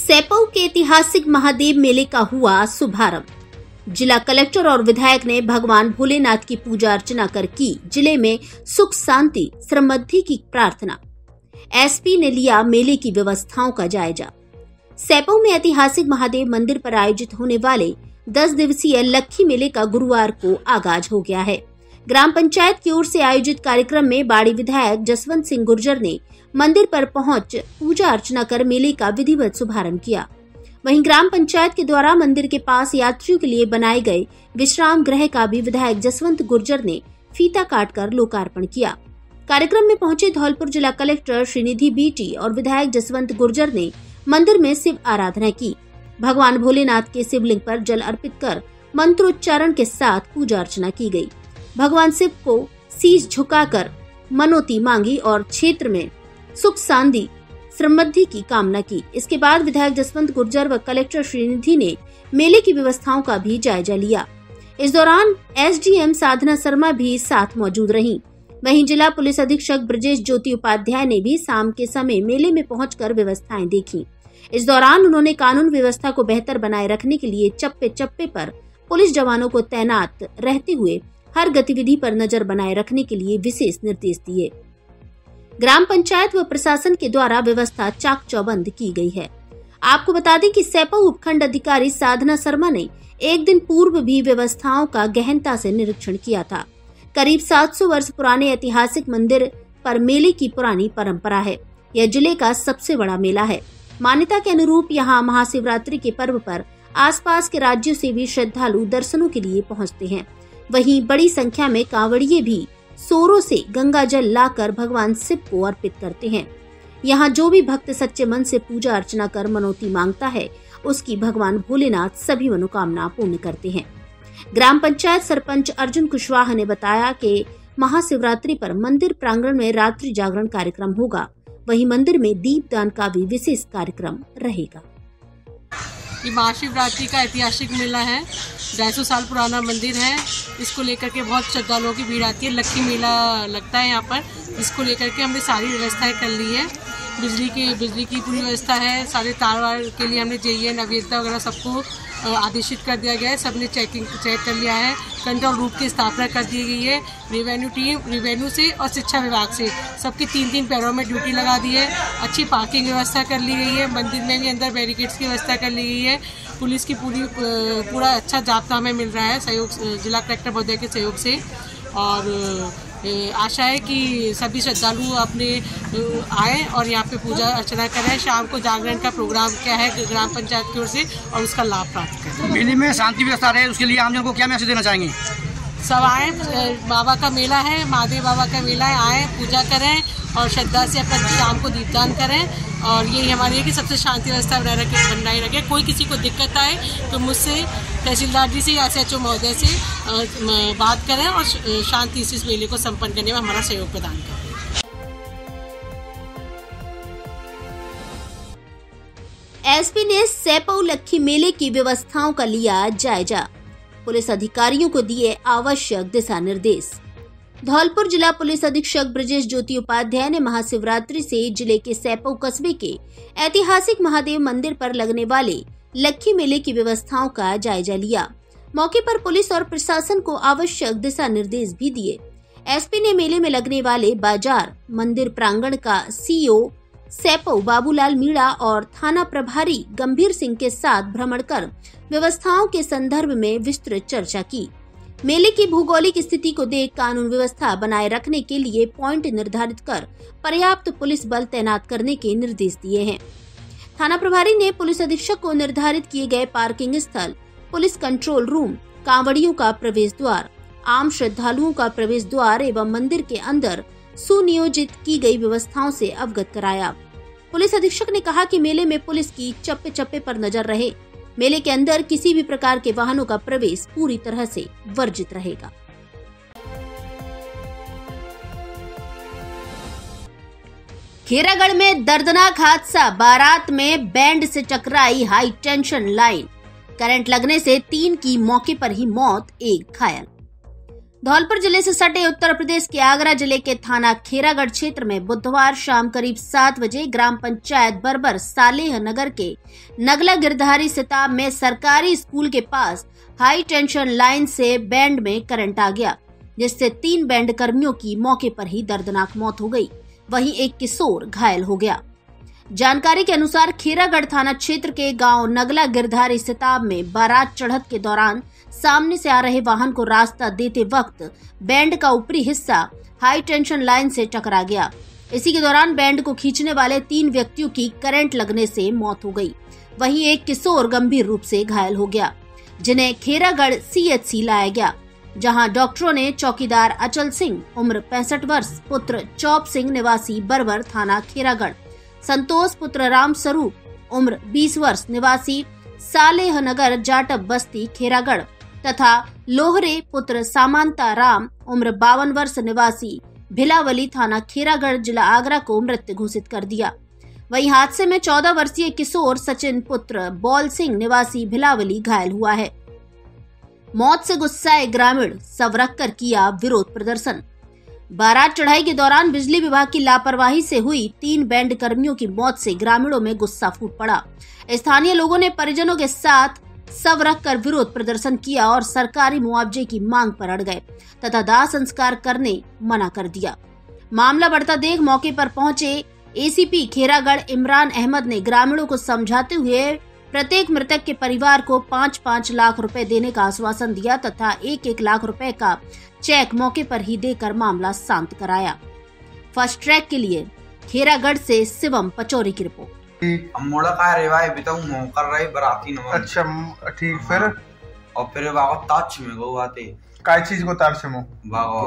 सैपऊ के ऐतिहासिक महादेव मेले का हुआ शुभारंभ। जिला कलेक्टर और विधायक ने भगवान भोलेनाथ की पूजा अर्चना कर की जिले में सुख शांति समृद्धि की प्रार्थना। एसपी ने लिया मेले की व्यवस्थाओं का जायजा। सैपऊ में ऐतिहासिक महादेव मंदिर पर आयोजित होने वाले 10 दिवसीय लक्खी मेले का गुरुवार को आगाज हो गया है। ग्राम पंचायत की ओर से आयोजित कार्यक्रम में बाड़ी विधायक जसवंत सिंह गुर्जर ने मंदिर पर पहुंच पूजा अर्चना कर मेले का विधिवत शुभारंभ किया। वहीं ग्राम पंचायत के द्वारा मंदिर के पास यात्रियों के लिए बनाए गए विश्राम गृह का भी विधायक जसवंत गुर्जर ने फीता काटकर लोकार्पण किया। कार्यक्रम में पहुंचे धौलपुर जिला कलेक्टर श्रीनिधि बीटी और विधायक जसवंत गुर्जर ने मंदिर में शिव आराधना की। भगवान भोलेनाथ के शिवलिंग पर जल अर्पित कर मंत्रोच्चारण के साथ पूजा अर्चना की गई। भगवान शिव को शीश झुकाकर मनोती मांगी और क्षेत्र में सुख शांति समृद्धि की कामना की। इसके बाद विधायक जसवंत गुर्जर व कलेक्टर श्रीनिधि ने मेले की व्यवस्थाओं का भी जायजा लिया। इस दौरान एसडीएम साधना शर्मा भी साथ मौजूद रहीं। वहीं जिला पुलिस अधीक्षक ब्रजेश ज्योति उपाध्याय ने भी शाम के समय मेले में पहुंचकर व्यवस्थाएं देखी। इस दौरान उन्होंने कानून व्यवस्था को बेहतर बनाए रखने के लिए चप्पे चप्पे पर पुलिस जवानों को तैनात रहते हुए हर गतिविधि पर नजर बनाए रखने के लिए विशेष निर्देश दिए। ग्राम पंचायत व प्रशासन के द्वारा व्यवस्था चाक चौबंद की गई है। आपको बता दें कि सैपऊ उपखंड अधिकारी साधना शर्मा ने एक दिन पूर्व भी व्यवस्थाओं का गहनता से निरीक्षण किया था। करीब 700 वर्ष पुराने ऐतिहासिक मंदिर पर मेले की पुरानी परंपरा है। यह जिले का सबसे बड़ा मेला है। मान्यता के अनुरूप यहाँ महाशिवरात्रि के पर्व पर आसपास के राज्यों से भी श्रद्धालु दर्शनों के लिए पहुँचते हैं। वहीं बड़ी संख्या में कांवड़िये भी सोरों से गंगा जल लाकर भगवान शिव को अर्पित करते हैं। यहाँ जो भी भक्त सच्चे मन से पूजा अर्चना कर मनौती मांगता है, उसकी भगवान भोलेनाथ सभी मनोकामना पूर्ण करते हैं। ग्राम पंचायत सरपंच अर्जुन कुशवाहा ने बताया कि महाशिवरात्रि पर मंदिर प्रांगण में रात्रि जागरण कार्यक्रम होगा। वहीं मंदिर में दीपदान का भी विशेष कार्यक्रम रहेगा। ये महाशिवरात्रि का ऐतिहासिक मेला है। 250 साल पुराना मंदिर है। इसको लेकर के बहुत श्रद्धालुओं की भीड़ आती है। लक्खी मेला लगता है यहाँ पर। इसको लेकर के हमने सारी व्यवस्थाएं कर ली है। बिजली की पूरी व्यवस्था है। सारे तार वार के लिए हमने जेईएन अभियंता वगैरह सबको आदेशित कर दिया गया है। सबने चेक कर लिया है। कंट्रोल रूम की स्थापना कर दी गई है। रेवेन्यू से और शिक्षा विभाग से सबके 3-3 पैरों में ड्यूटी लगा दी है। अच्छी पार्किंग व्यवस्था कर ली गई है। मंदिर में भी अंदर बैरिकेड्स की व्यवस्था कर ली गई है। पुलिस की पूरा अच्छा जाब्ता हमें मिल रहा है सहयोग जिला कलेक्टर महोदय के सहयोग से। और आशा है कि सभी श्रद्धालु अपने आए और यहाँ पे पूजा अर्चना करें। शाम को जागरण का प्रोग्राम क्या है ग्राम पंचायत की ओर से और उसका लाभ प्राप्त करें। मेले में शांति व्यवस्था रहे, उसके लिए आमजन को क्या मैसेज देना चाहेंगे? सब आए, बाबा का मेला है, महादेव बाबा का मेला है, आए पूजा करें और श्रद्धा से अपना शाम को दीपदान करें। और यही हमारी है कि सबसे शांति व्यवस्था बनाए रखें। कोई किसी को दिक्कत आए तो मुझसे तहसीलदार जी से या SHO महोदय से बात करें और शांति से इस मेले को संपन्न करने में हमारा सहयोग प्रदान करें। एसपी ने सैपऊ लक्खी मेले की व्यवस्थाओं का लिया जायजा। पुलिस अधिकारियों को दिए आवश्यक दिशा निर्देश। धौलपुर जिला पुलिस अधीक्षक ब्रजेश ज्योति उपाध्याय ने महाशिवरात्रि से जिले के सैपऊ कस्बे के ऐतिहासिक महादेव मंदिर पर लगने वाले लक्खी मेले की व्यवस्थाओं का जायजा लिया। मौके पर पुलिस और प्रशासन को आवश्यक दिशा निर्देश भी दिए। एसपी ने मेले में लगने वाले बाजार, मंदिर प्रांगण का सीईओ सैपऊ बाबूलाल मीणा और थाना प्रभारी गंभीर सिंह के साथ भ्रमण कर व्यवस्थाओं के संदर्भ में विस्तृत चर्चा की। मेले की भौगोलिक स्थिति को देख कानून व्यवस्था बनाए रखने के लिए पॉइंट निर्धारित कर पर्याप्त पुलिस बल तैनात करने के निर्देश दिए हैं। थाना प्रभारी ने पुलिस अधीक्षक को निर्धारित किए गए पार्किंग स्थल, पुलिस कंट्रोल रूम, कांवड़ियों का प्रवेश द्वार, आम श्रद्धालुओं का प्रवेश द्वार एवं मंदिर के अंदर सुनियोजित की गई व्यवस्थाओं से अवगत कराया। पुलिस अधीक्षक ने कहा कि मेले में पुलिस की चप्पे चप्पे पर नजर रहे। मेले के अंदर किसी भी प्रकार के वाहनों का प्रवेश पूरी तरह से वर्जित रहेगा। खेरागढ़ में दर्दनाक हादसा, बारात में बैंड से टकराई हाई टेंशन लाइन। करंट लगने से 3 की मौके पर ही मौत, 1 घायल। धौलपुर जिले से सटे उत्तर प्रदेश के आगरा जिले के थाना खेरागढ़ क्षेत्र में बुधवार शाम करीब 7 बजे ग्राम पंचायत बरबर सालेह नगर के नगला गिरधारी सिताब में सरकारी स्कूल के पास हाई टेंशन लाइन से बैंड में करंट आ गया, जिससे 3 बैंड कर्मियों की मौके पर ही दर्दनाक मौत हो गई। वहीं एक किशोर घायल हो गया। जानकारी के अनुसार खेरागढ़ थाना क्षेत्र के गांव नगला गिरधारी सिताब में बारात चढ़त के दौरान सामने से आ रहे वाहन को रास्ता देते वक्त बैंड का ऊपरी हिस्सा हाई टेंशन लाइन से टकरा गया। इसी के दौरान बैंड को खींचने वाले 3 व्यक्तियों की करंट लगने से मौत हो गई। वहीं एक किशोर गंभीर रूप से घायल हो गया, जिन्हें खेरागढ़ CHC लाया गया, जहां डॉक्टरों ने चौकीदार अचल सिंह उम्र 65 वर्ष पुत्र चौप सिंह निवासी बरबर थाना खेरागढ़, संतोष पुत्र राम स्वरूप उम्र 20 वर्ष निवासी सालेह नगर जाटब बस्ती खेरागढ़ तथा लोहरे पुत्र सामांता राम उम्र 52 वर्ष निवासी भिलावली थाना खेरागढ़ जिला आगरा को मृत घोषित कर दिया। वहीं हादसे में 14 वर्षीय किशोर सचिन पुत्र बॉल सिंह निवासी भिलावली घायल हुआ है। मौत से गुस्साए ग्रामीण शव रखकर किया विरोध प्रदर्शन। बारात चढ़ाई के दौरान बिजली विभाग की लापरवाही से हुई 3 बैंड कर्मियों की मौत से ग्रामीणों में गुस्सा फूट पड़ा। स्थानीय लोगों ने परिजनों के साथ शव रखकर विरोध प्रदर्शन किया और सरकारी मुआवजे की मांग पर अड़ गए तथा दाह संस्कार करने मना कर दिया। मामला बढ़ता देख मौके पर पहुंचे ACP खेरागढ़ इमरान अहमद ने ग्रामीणों को समझाते हुए प्रत्येक मृतक के परिवार को 5-5 लाख रुपए देने का आश्वासन दिया तथा 1-1 लाख रुपए का चेक मौके पर ही देकर मामला शांत कराया। फर्स्ट ट्रैक के लिए खेरागढ़ से शिवम पचौरी की रिपोर्ट। मोड़ा का रेवाय बिताऊ मो कर रहे बराती न। अच्छा ठीक, फिर और फिर बाबा ताच में गो आते काय चीज को तार से मो बाबा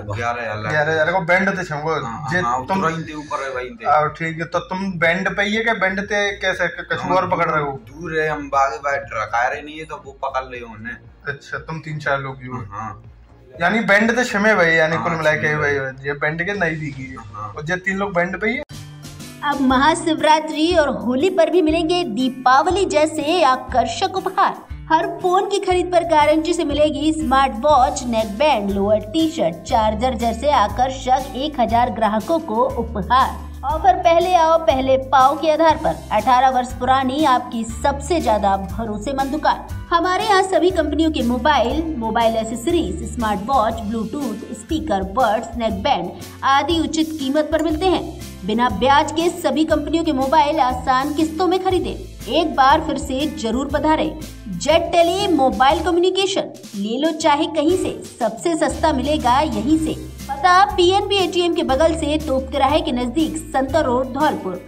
11,000 को बैंड ते छमगो जे तुम रहिंते ऊपर है भाई और ठीक है। तो तुम बैंड पे ये के बैंड ते कैसे कछु और पकड़ रहे हो? दूर है, हम बागे बैठ रखा रहे नहीं है तो वो पकड़ ले होने। अच्छा, तुम 3-4 लोग ही हो। हां, यानी बैंड ते छमे भाई, यानी कुल मिला के भाई ये बैंड के नहीं दिखी और जे 3 लोग बैंड पे ही। अब महाशिवरात्रि और होली पर भी मिलेंगे दीपावली जैसे आकर्षक उपहार। हर फोन की खरीद पर गारंटी से मिलेगी smart watch, neck band, lower t-shirt, charger जैसे आकर्षक 1000 ग्राहकों को उपहार। ऑफर पहले आओ पहले पाओ के आधार पर 18 वर्ष पुरानी आपकी सबसे ज्यादा भरोसेमंद दुकान। हमारे यहाँ सभी कंपनियों के mobile accessories, smart watch, Bluetooth speaker, buds, neck band आदि उचित कीमत पर मिलते हैं। बिना ब्याज के सभी कंपनियों के मोबाइल आसान किस्तों में खरीदें। एक बार फिर से जरूर पधारें। जेट टेली मोबाइल कम्युनिकेशन, ले लो चाहे कहीं से, सबसे सस्ता मिलेगा यहीं से। पता PNB ATM के बगल से तोप तिराहे के नजदीक, संतर रोड, धौलपुर।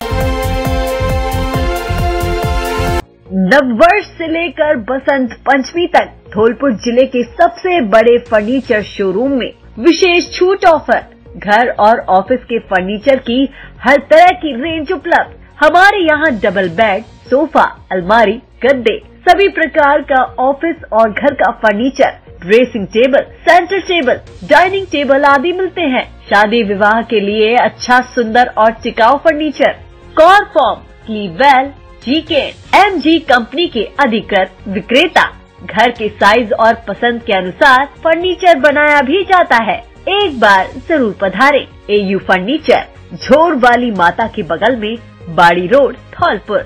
नववर्ष से लेकर बसंत पंचमी तक धौलपुर जिले के सबसे बड़े फर्नीचर शोरूम में विशेष छूट ऑफर। घर और ऑफिस के फर्नीचर की हर तरह की रेंज उपलब्ध। हमारे यहाँ डबल बेड, सोफा, अलमारी, गद्दे, सभी प्रकार का ऑफिस और घर का furniture, dressing table, centre table, dining table आदि मिलते हैं। शादी विवाह के लिए अच्छा, सुंदर और टिकाऊ फर्नीचर। कॉरफॉर्म, क्लीवेल, GK, MG कंपनी के अधिकृत विक्रेता। घर के साइज और पसंद के अनुसार फर्नीचर बनाया भी जाता है। एक बार जरूर पधारें। AU फर्नीचर, झोर वाली माता के बगल में, बाड़ी रोड, धौलपुर।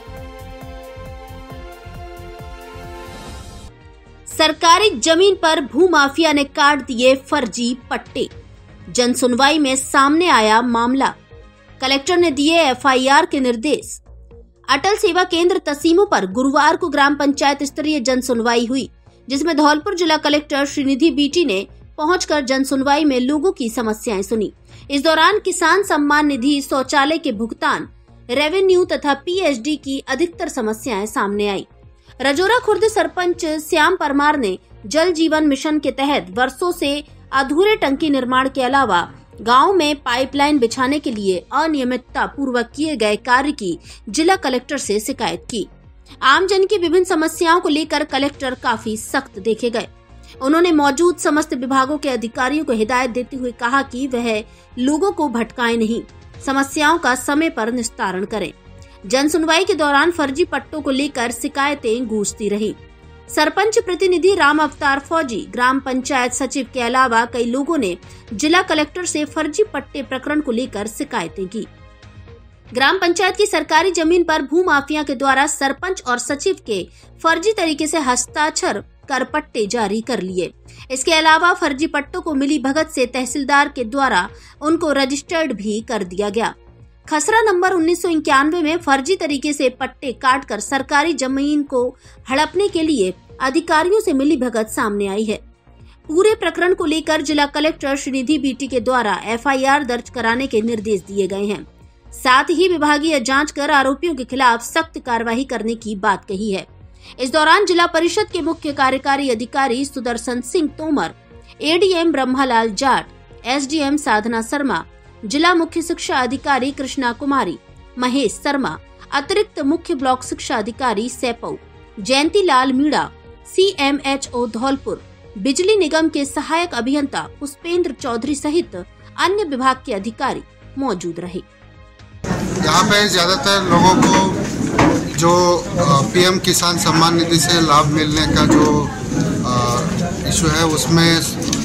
सरकारी जमीन पर भूमाफिया ने काट दिए फर्जी पट्टे। जन सुनवाई में सामने आया मामला। कलेक्टर ने दिए FIR के निर्देश। अटल सेवा केंद्र तसीमों पर गुरुवार को ग्राम पंचायत स्तरीय जन सुनवाई हुई, जिसमें धौलपुर जिला कलेक्टर श्रीनिधि BT ने पहुंचकर जन सुनवाई में लोगों की समस्याएं सुनी। इस दौरान किसान सम्मान निधि, शौचालय के भुगतान, रेवेन्यू तथा PhD की अधिकतर समस्याएं सामने आई। रजौरा खुर्द सरपंच श्याम परमार ने जल जीवन मिशन के तहत वर्षों से अधूरे टंकी निर्माण के अलावा गांव में पाइपलाइन बिछाने के लिए अनियमितता पूर्वक किए गए कार्य की जिला कलेक्टर से शिकायत की। आमजन की विभिन्न समस्याओं को लेकर कलेक्टर काफी सख्त देखे गए। उन्होंने मौजूद समस्त विभागों के अधिकारियों को हिदायत देते हुए कहा कि वह लोगों को भटकाएं नहीं, समस्याओं का समय पर निस्तारण करें। जन सुनवाई के दौरान फर्जी पट्टों को लेकर शिकायतें गूंजती रही। सरपंच प्रतिनिधि राम अवतार फौजी, ग्राम पंचायत सचिव के अलावा कई लोगों ने जिला कलेक्टर से फर्जी पट्टे प्रकरण को लेकर शिकायतें की। ग्राम पंचायत की सरकारी जमीन पर भूमाफिया के द्वारा सरपंच और सचिव के फर्जी तरीके से हस्ताक्षर कर पट्टे जारी कर लिए। इसके अलावा फर्जी पट्टों को मिली भगत से तहसीलदार के द्वारा उनको रजिस्टर्ड भी कर दिया गया। खसरा नंबर 1991 में फर्जी तरीके से पट्टे काटकर सरकारी जमीन को हड़पने के लिए अधिकारियों से मिली भगत सामने आई है। पूरे प्रकरण को लेकर जिला कलेक्टर श्रीनिधि बीटी के द्वारा FIR दर्ज कराने के निर्देश दिए गए हैं। साथ ही विभागीय जांच कर आरोपियों के खिलाफ सख्त कार्रवाई करने की बात कही है। इस दौरान जिला परिषद के मुख्य कार्यकारी अधिकारी सुदर्शन सिंह तोमर, ADM ब्रह्मालाल जाट, SDM साधना शर्मा, जिला मुख्य शिक्षा अधिकारी कृष्णा कुमारी, महेश शर्मा, अतिरिक्त मुख्य ब्लॉक शिक्षा अधिकारी सैपऊ, जयंती लाल मीणा, CMHO धौलपुर, बिजली निगम के सहायक अभियंता पुष्पेंद्र चौधरी सहित अन्य विभाग के अधिकारी मौजूद रहे। यहाँ पे ज्यादातर लोगों को जो PM किसान सम्मान निधि से लाभ मिलने का जो इशू है उसमें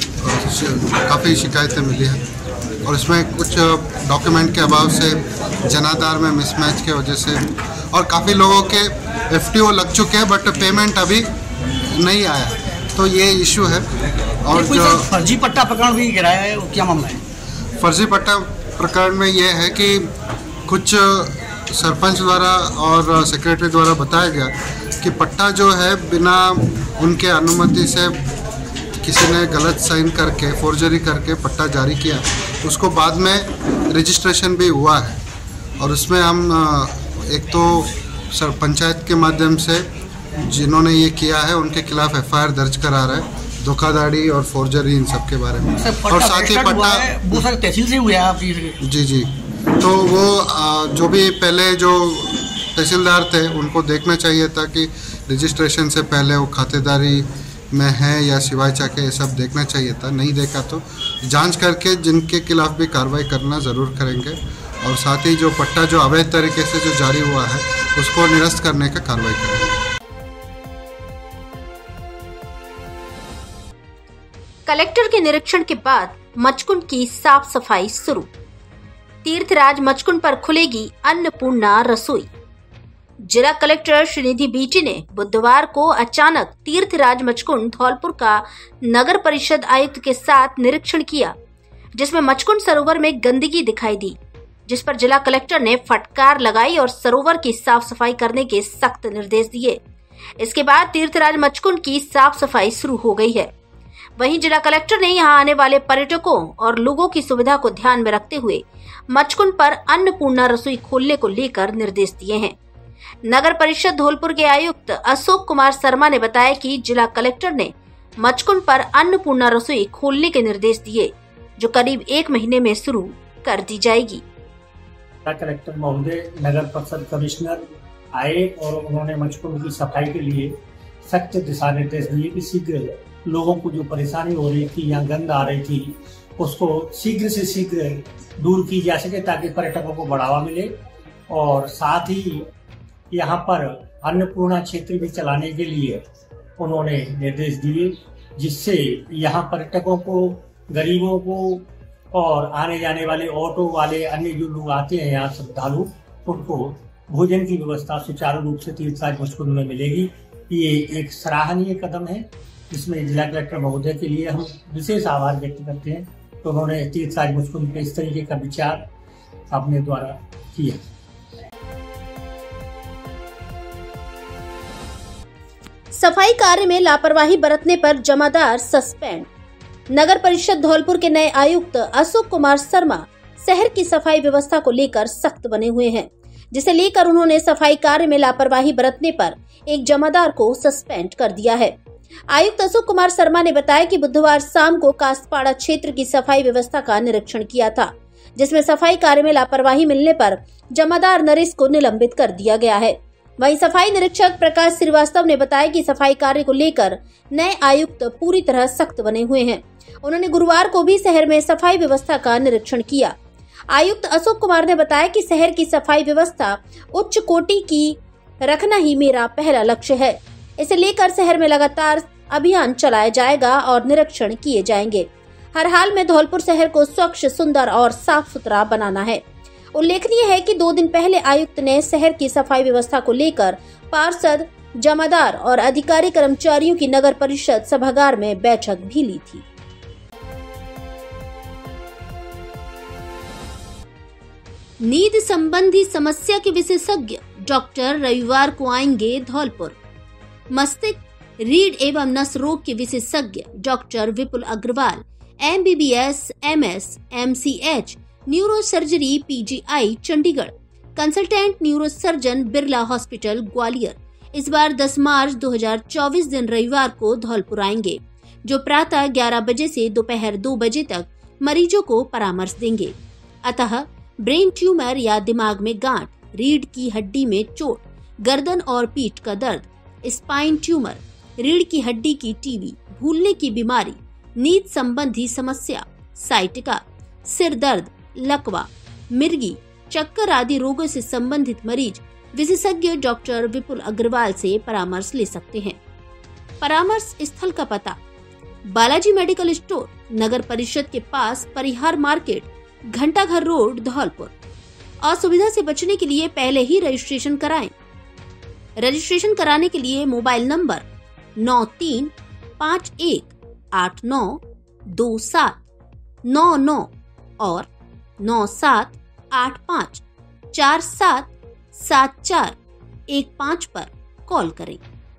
काफ़ी शिकायतें मिली हैं और इसमें कुछ डॉक्यूमेंट के अभाव से जनाधार में मिसमैच की वजह से और काफ़ी लोगों के FTO लग चुके हैं बट पेमेंट अभी नहीं आया, तो ये इशू है। और जो फर्जी पट्टा प्रकरण भी गिराया है, वो क्या मामला है? फर्जी पट्टा प्रकरण में ये है कि कुछ सरपंच द्वारा और सेक्रेटरी द्वारा बताया गया कि पट्टा जो है बिना उनके अनुमति से किसी ने गलत साइन करके फोर्जरी करके पट्टा जारी किया, उसको बाद में रजिस्ट्रेशन भी हुआ है और उसमें हम एक तो पंचायत के माध्यम से जिन्होंने ये किया है उनके खिलाफ FIR दर्ज करा रहे हैं, धोखाधड़ी और फोर्जरी इन सब के बारे में। और साथ ही पट्टा तहसील से हुआ है जी, तो वो जो भी पहले जो तहसीलदार थे उनको देखना चाहिए था कि रजिस्ट्रेशन से पहले वो खातेदारी में है या सिवाय चाके ये सब देखना चाहिए था, नहीं देखा तो जांच करके जिनके खिलाफ भी कार्रवाई करना ज़रूर करेंगे और साथ ही जो पट्टा जो अवैध तरीके से जो जारी हुआ है उसको निरस्त करने का कार्रवाई करेंगे। कलेक्टर के निरीक्षण के बाद मचकुंड की साफ सफाई शुरू। तीर्थराज मचकुंड पर खुलेगी अन्नपूर्णा रसोई। जिला कलेक्टर श्रीनिधि बीटी ने बुधवार को अचानक तीर्थराज मचकुंड धौलपुर का नगर परिषद आयुक्त के साथ निरीक्षण किया, जिसमें मचकुंड सरोवर में गंदगी दिखाई दी, जिस पर जिला कलेक्टर ने फटकार लगाई और सरोवर की साफ सफाई करने के सख्त निर्देश दिए। इसके बाद तीर्थराज मचकुंड की साफ सफाई शुरू हो गई है। वहीं जिला कलेक्टर ने यहां आने वाले पर्यटकों और लोगों की सुविधा को ध्यान में रखते हुए मचकुंड पर अन्नपूर्णा रसोई खोलने को लेकर निर्देश दिए हैं। नगर परिषद धौलपुर के आयुक्त अशोक कुमार शर्मा ने बताया कि जिला कलेक्टर ने मचकुंड पर अन्नपूर्णा रसोई खोलने के निर्देश दिए, जो करीब 1 महीने में शुरू कर दी जाएगी। कलेक्टर महोदय, नगर परिषद कमिश्नर आए और उन्होंने मचकुंड की सफाई के लिए सख्त दिशा निर्देश दिए कि शीघ्र लोगों को जो परेशानी हो रही थी या गंद आ रही थी उसको शीघ्र से शीघ्र दूर की जा सके ताकि पर्यटकों को बढ़ावा मिले। और साथ ही यहाँ पर अन्नपूर्णा क्षेत्र भी चलाने के लिए उन्होंने निर्देश दिए, जिससे यहाँ पर्यटकों को, गरीबों को और आने जाने वाले ऑटो वाले अन्य जो लोग आते हैं यहाँ श्रद्धालु, उनको भोजन की व्यवस्था सुचारू रूप से तीर्थराज मचकुंड में मिलेगी। ये एक सराहनीय कदम है, जिसमें जिला कलेक्टर महोदय के लिए हम विशेष आभार व्यक्त करते हैं। तो उन्होंने तीर्थराज मचकुंड पे इस तरीके का विचार अपने द्वारा किया। सफाई कार्य में लापरवाही बरतने पर जमादार सस्पेंड। नगर परिषद धौलपुर के नए आयुक्त अशोक कुमार शर्मा शहर की सफाई व्यवस्था को लेकर सख्त बने हुए हैं, जिसे लेकर उन्होंने सफाई कार्य में लापरवाही बरतने पर एक जमादार को सस्पेंड कर दिया है। आयुक्त अशोक कुमार शर्मा ने बताया कि बुधवार शाम को कासपाड़ा क्षेत्र की सफाई व्यवस्था का निरीक्षण किया था, जिसमें सफाई कार्य में लापरवाही मिलने पर जमादार नरेश को निलंबित कर दिया गया है। वहीं सफाई निरीक्षक प्रकाश श्रीवास्तव ने बताया कि सफाई कार्य को लेकर नए आयुक्त पूरी तरह सख्त बने हुए हैं। उन्होंने गुरुवार को भी शहर में सफाई व्यवस्था का निरीक्षण किया। आयुक्त अशोक कुमार ने बताया कि शहर की सफाई व्यवस्था उच्च कोटि की रखना ही मेरा पहला लक्ष्य है। इसे लेकर शहर में लगातार अभियान चलाया जाएगा और निरीक्षण किए जाएंगे। हर हाल में धौलपुर शहर को स्वच्छ, सुंदर और साफ सुथरा बनाना है। उल्लेखनीय है कि 2 दिन पहले आयुक्त ने शहर की सफाई व्यवस्था को लेकर पार्षद, जमादार और अधिकारी कर्मचारियों की नगर परिषद सभागार में बैठक भी ली थी। नींद संबंधी समस्या के विशेषज्ञ डॉक्टर रविवार को आएंगे धौलपुर। मस्तिष्क, रीढ़ एवं नस रोग के विशेषज्ञ doctor Vipul Agarwal, MBBS, MS, MCH, neuro surgery PGI Chandigarh, consultant neuro surgeon Birla hospital Gwalior इस बार 10 मार्च 2024 दिन रविवार को धौलपुर आएंगे, जो प्रातः 11 बजे से दोपहर 2 बजे तक मरीजों को परामर्श देंगे। अतः ब्रेन ट्यूमर या दिमाग में गांठ, रीढ़ की हड्डी में चोट, गर्दन और पीठ का दर्द, स्पाइन ट्यूमर, रीढ़ की हड्डी की टीबी, भूलने की बीमारी, नींद संबंधी समस्या, साइटिका, सिर दर्द, लकवा, मिर्गी, चक्कर आदि रोगों से संबंधित मरीज विशेषज्ञ डॉक्टर विपुल अग्रवाल से परामर्श ले सकते हैं। परामर्श स्थल का पता: बालाजी मेडिकल स्टोर, नगर परिषद के पास, परिहार मार्केट, घंटाघर रोड, धौलपुर। असुविधा से बचने के लिए पहले ही रजिस्ट्रेशन कराएं। रजिस्ट्रेशन कराने के लिए मोबाइल नंबर 9351892799 और 9785477415 पर कॉल करें।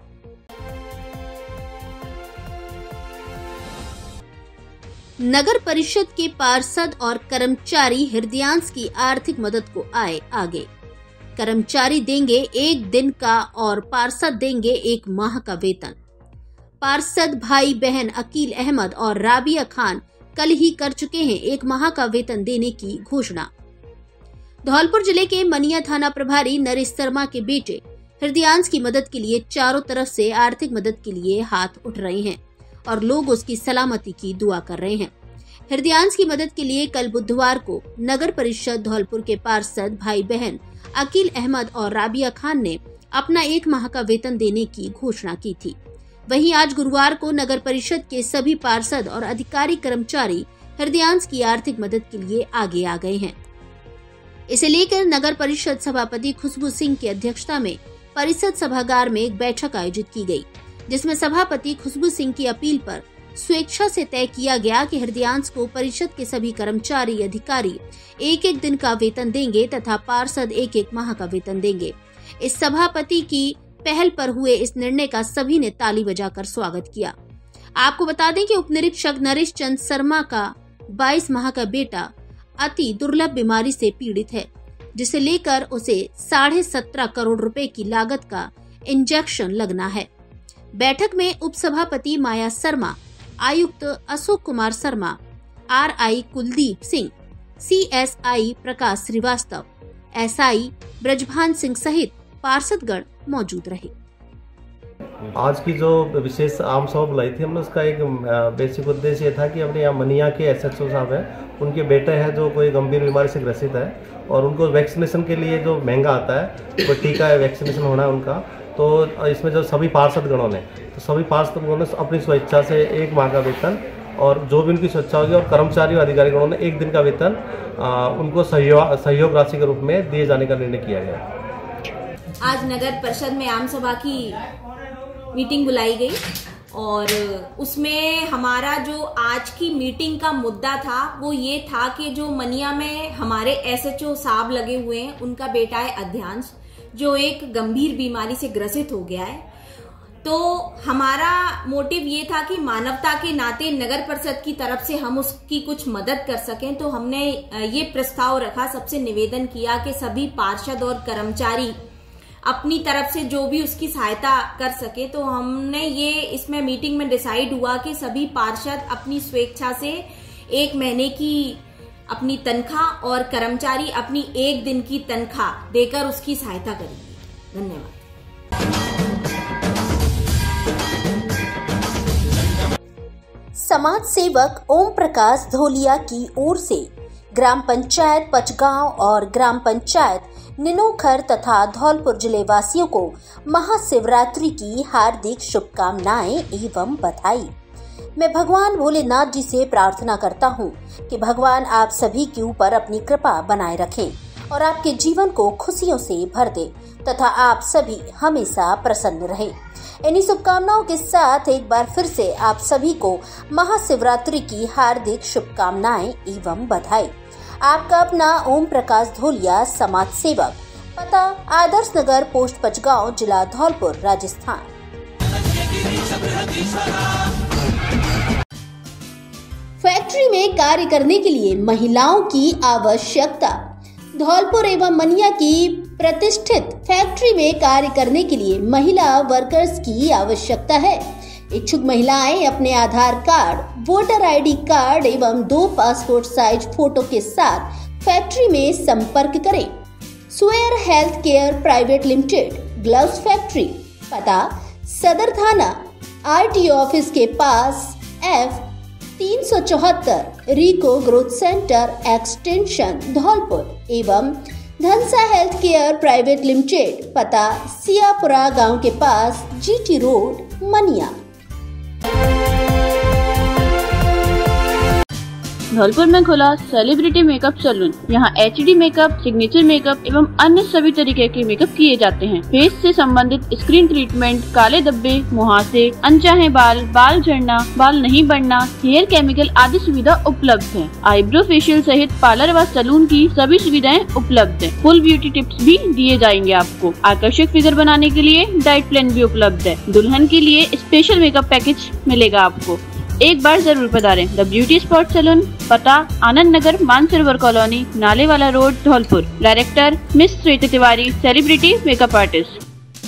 नगर परिषद के पार्षद और कर्मचारी हृदयांश की आर्थिक मदद को आए आगे। कर्मचारी देंगे 1 दिन का और पार्षद देंगे 1 माह का वेतन। पार्षद भाई बहन अकील अहमद और राबिया खान कल ही कर चुके हैं 1 माह का वेतन देने की घोषणा। धौलपुर जिले के मनिया थाना प्रभारी नरेश शर्मा के बेटे हृदयांश की मदद के लिए चारों तरफ से आर्थिक मदद के लिए हाथ उठ रहे हैं और लोग उसकी सलामती की दुआ कर रहे हैं। हृदयांश की मदद के लिए कल बुधवार को नगर परिषद धौलपुर के पार्षद भाई बहन अकील अहमद और राबिया खान ने अपना 1 माह का वेतन देने की घोषणा की थी। वहीं आज गुरुवार को नगर परिषद के सभी पार्षद और अधिकारी कर्मचारी हृदयांश की आर्थिक मदद के लिए आगे आ गए हैं। इसे लेकर नगर परिषद सभापति खुशबू सिंह की अध्यक्षता में परिषद सभागार में एक बैठक आयोजित की गई, जिसमें सभापति खुशबू सिंह की अपील पर स्वेच्छा से तय किया गया कि हृदयांश को परिषद के सभी कर्मचारी अधिकारी 1-1 दिन का वेतन देंगे तथा पार्षद 1-1 माह का वेतन देंगे। इस सभापति की पहल पर हुए इस निर्णय का सभी ने ताली बजाकर स्वागत किया। आपको बता दें कि उप निरीक्षक नरेश चंद शर्मा का 22 माह का बेटा अति दुर्लभ बीमारी से पीड़ित है, जिसे लेकर उसे 17.5 करोड़ रुपए की लागत का इंजेक्शन लगना है। बैठक में उप सभापति माया शर्मा, आयुक्त अशोक कुमार शर्मा, RI कुलदीप सिंह, CSI प्रकाश श्रीवास्तव, SI ब्रजभान सिंह सहित पार्षदगण मौजूद रहे। आज की जो विशेष आम सभा बुलाई थी हमने, उसका एक बेसिक उद्देश्य था कि अपने यहाँ मनिया के SHO साहब हैं, उनके बेटे हैं जो कोई गंभीर बीमारी से ग्रसित है और उनको वैक्सीनेशन के लिए जो महंगा आता है, कोई टीका है, वैक्सीनेशन होना है उनका, तो इसमें जो सभी पार्षदगणों ने अपनी स्वेच्छा से 1 माह का वेतन और जो भी उनकी स्वेच्छा होगी, और कर्मचारी और अधिकारीगणों ने 1 दिन का वेतन उनको सहयोग राशि के रूप में दिए जाने का निर्णय किया गया। आज नगर परिषद में आम सभा की मीटिंग बुलाई गई और उसमें हमारा जो आज की मीटिंग का मुद्दा था वो ये था कि जो मनिया में हमारे SHO साहब लगे हुए हैं, उनका बेटा है अध्यांश, जो एक गंभीर बीमारी से ग्रसित हो गया है। तो हमारा मोटिव ये था कि मानवता के नाते नगर परिषद की तरफ से हम उसकी कुछ मदद कर सकें। तो हमने ये प्रस्ताव रखा, सबसे निवेदन किया कि सभी पार्षद और कर्मचारी अपनी तरफ से जो भी उसकी सहायता कर सके। तो हमने ये इसमें मीटिंग में डिसाइड हुआ कि सभी पार्षद अपनी स्वेच्छा से 1 महीने की अपनी तनख्वाह और कर्मचारी अपनी 1 दिन की तनख्वाह देकर उसकी सहायता करेंगे। धन्यवाद। समाज सेवक ओम प्रकाश धोलिया की ओर से ग्राम पंचायत पचगांव और ग्राम पंचायत निनोखर तथा धौलपुर जिले वासियों को महाशिवरात्रि की हार्दिक शुभकामनाएं एवं बधाई। मैं भगवान भोलेनाथ जी से प्रार्थना करता हूं कि भगवान आप सभी के ऊपर अपनी कृपा बनाए रखें और आपके जीवन को खुशियों से भर दे तथा आप सभी हमेशा प्रसन्न रहें। इन्हीं शुभकामनाओं के साथ एक बार फिर से आप सभी को महाशिवरात्रि की हार्दिक शुभकामनाएं एवं बधाई। आपका अपना ओम प्रकाश धोलिया, समाज सेवक, पता आदर्श नगर, पोस्ट पचगांव, जिला धौलपुर, राजस्थान। फैक्ट्री में कार्य करने के लिए महिलाओं की आवश्यकता। धौलपुर एवं मनिया की प्रतिष्ठित फैक्ट्री में कार्य करने के लिए महिला वर्कर्स की आवश्यकता है। इच्छुक महिलाएं अपने Aadhaar card, voter ID card एवं 2 पासपोर्ट साइज फोटो के साथ फैक्ट्री में संपर्क करें। Square health care private limited, gloves factory, पता सदर थाना, आरटीओ ऑफिस के पास, F 374, RIICO growth centre, extension Dholpur, एवं Dhansa health care private limited, पता सियापुरा गांव के पास, GT रोड, मनिया। धौलपुर में खुला सेलिब्रिटी मेकअप सैलून। यहाँ HD मेकअप, सिग्नेचर मेकअप एवं अन्य सभी तरीके के मेकअप किए जाते हैं। फेस से संबंधित स्क्रीन ट्रीटमेंट, काले धब्बे, मुहासे, अनचाहे बाल, बाल झड़ना, बाल नहीं बढ़ना, हेयर केमिकल आदि सुविधा उपलब्ध है। आईब्रो फेशियल सहित पार्लर व सैलून की सभी सुविधाएं उपलब्ध है। फुल ब्यूटी टिप्स भी दिए जाएंगे आपको। आकर्षक फिगर बनाने के लिए डाइट प्लान भी उपलब्ध है। दुल्हन के लिए स्पेशल मेकअप पैकेज मिलेगा आपको। एक बार जरूर पधारें। द ब्यूटी स्पॉट सैलून, पता Anand Nagar, Mansarovar colony, Nale Wala road, Dholpur. Director miss Shweta Tiwari, celebrity makeup artist.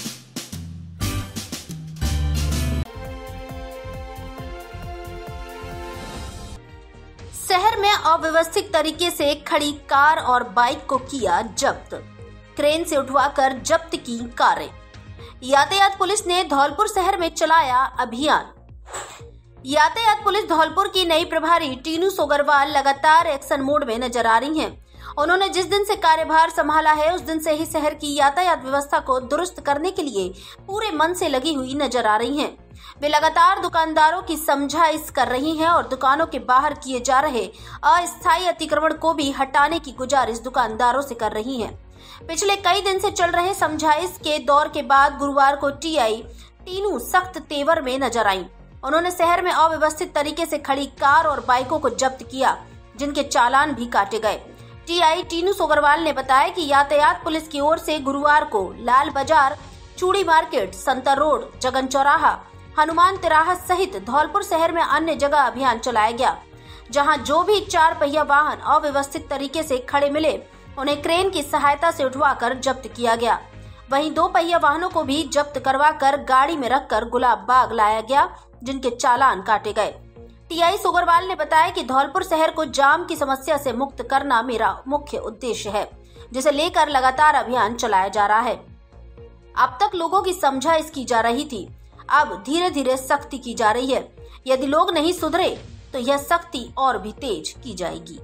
शहर में अव्यवस्थित तरीके से खड़ी कार और बाइक को किया जब्त। क्रेन से उठवाकर जब्त की कारें। यातायात पुलिस ने धौलपुर शहर में चलाया अभियान। यातायात पुलिस धौलपुर की नई प्रभारी टीनू सोगरवाल लगातार एक्शन मोड में नजर आ रही हैं। उन्होंने जिस दिन से कार्यभार संभाला है उस दिन से ही शहर की यातायात व्यवस्था को दुरुस्त करने के लिए पूरे मन से लगी हुई नजर आ रही हैं। वे लगातार दुकानदारों की समझाइश कर रही हैं और दुकानों के बाहर किए जा रहे अस्थायी अतिक्रमण को भी हटाने की गुजारिश दुकानदारों से कर रही हैं। पिछले कई दिन से चल रहे समझाइश के दौर के बाद गुरुवार को TI टीनू सख्त तेवर में नजर आई। उन्होंने शहर में अव्यवस्थित तरीके से खड़ी कार और बाइकों को जब्त किया, जिनके चालान भी काटे गए। TI टीनू सोगरवाल ने बताया कि यातायात पुलिस की ओर से गुरुवार को लाल बाजार, चूड़ी मार्केट, संतर रोड, जगन चौराहा, हनुमान तिराहा सहित धौलपुर शहर में अन्य जगह अभियान चलाया गया, जहां जो भी 4 पहिया वाहन अव्यवस्थित तरीके से खड़े मिले उन्हें क्रेन की सहायता से उठवाकर जब्त किया गया। वहीं 2 पहिया वाहनों को भी जब्त करवाकर गाड़ी में रखकर गुलाब बाग लाया गया, जिनके चालान काटे गए। TI सोगरवाल ने बताया कि धौलपुर शहर को जाम की समस्या से मुक्त करना मेरा मुख्य उद्देश्य है, जिसे लेकर लगातार अभियान चलाया जा रहा है। अब तक लोगों की समझाइश की जा रही थी, अब धीरे धीरे सख्ती की जा रही है। यदि लोग नहीं सुधरे तो यह सख्ती और भी तेज की जाएगी।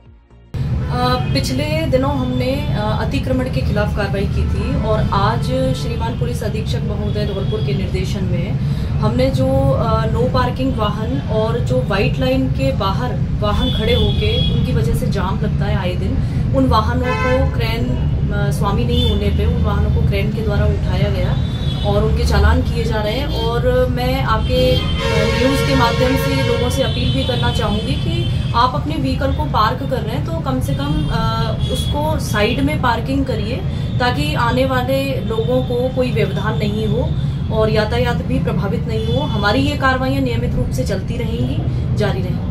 पिछले दिनों हमने अतिक्रमण के खिलाफ कार्रवाई की थी और आज श्रीमान पुलिस अधीक्षक महोदय धौलपुर के निर्देशन में हमने जो नो पार्किंग वाहन और जो व्हाइट लाइन के बाहर वाहन खड़े होके उनकी वजह से जाम लगता है आए दिन, उन वाहनों को क्रेन स्वामी नहीं होने पे उन वाहनों को क्रेन के द्वारा उठाया गया और उनके चालान किए जा रहे हैं। और मैं आपके न्यूज़ के माध्यम से लोगों से अपील भी करना चाहूँगी कि आप अपने व्हीकल को पार्क कर रहे हैं तो कम से कम उसको साइड में पार्किंग करिए, ताकि आने वाले लोगों को कोई व्यवधान नहीं हो और यातायात भी प्रभावित नहीं हो। हमारी ये कार्रवाइयाँ नियमित रूप से चलती रहेंगी, जारी रहेंगी।